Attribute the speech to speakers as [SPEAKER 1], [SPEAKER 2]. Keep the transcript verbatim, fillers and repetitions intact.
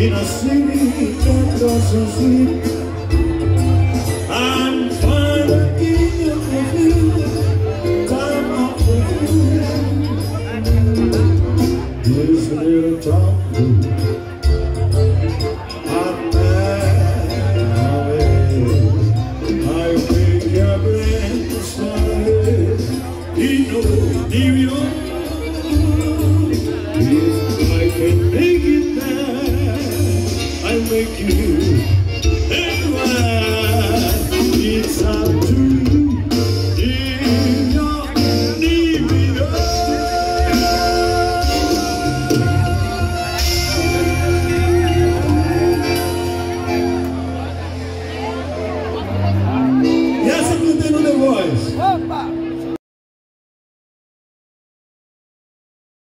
[SPEAKER 1] in a city that doesn't sleep. I'm finding in the field, time of the field. This little town, I'm back away. I wake up and start. You know,